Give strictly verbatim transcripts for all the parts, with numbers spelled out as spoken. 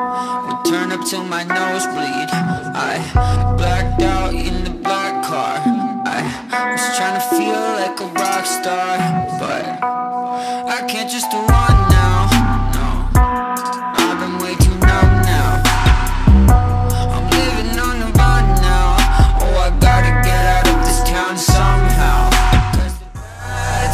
would turn up till my nose bleed. I blacked out in the black car. I was trying to feel like a rock star, but I can't just do one now. No, I've been way too numb now. I'm living on the run now. Oh, I gotta get out of this town somehow. Cause the bad's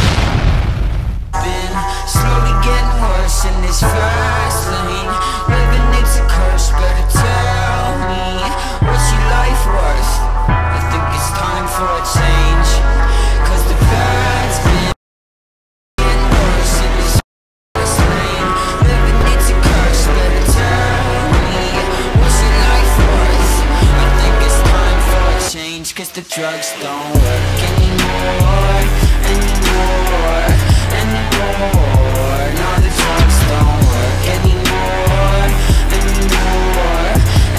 been slowly getting worse in this fast lane. Living it's a curse, better tell me, what's your life worth? I think it's time for a change. Cause the bad's been getting worse in this fast lane. Living it's a curse, better tell me, what's your life worth? I think it's time for a change. Cause the drugs don't work anymore, anymore, anymore. No, the drugs don't work anymore, anymore,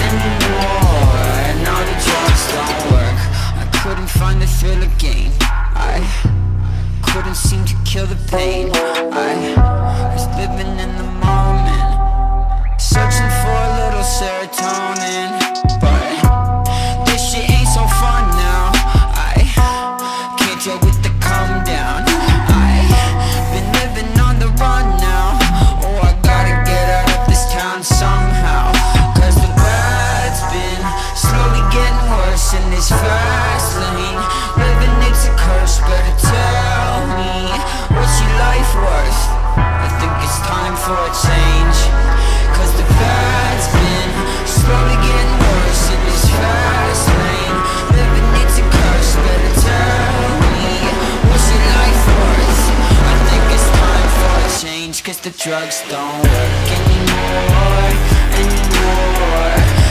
anymore. No, the drugs don't work. I couldn't find the thrill again. I couldn't seem to kill the pain. I was living in the moment, searching for a little serotonin. But this shit ain't so fun now. I can't deal with the come down. I've been living on the run now. Oh, I gotta get out of this town somehow. Cause the bad's been slowly getting worse in this fast lane. Living it's a curse, better tell me, what's your life worth? I think it's time for a change. Cause the bad's been slowly getting worse in this fast lane. Living it's a curse, better tell me, what's your life worth? I think it's time for a change. Cause the drugs don't work anymore, anymore,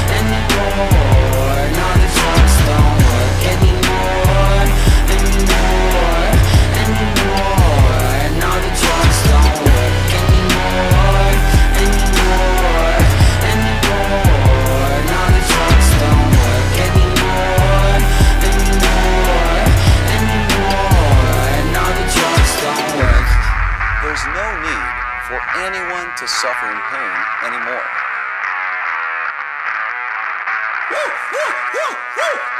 anymore. No, the drugs don't work anymore, anymore, anymore. No, the drugs don't work anymore, anymore, anymore. No, the drugs don't work anymore, anymore, anymore. No, the drugs don't work. There's no need for anyone to suffer in pain anymore. Woo, woo, woo, woo.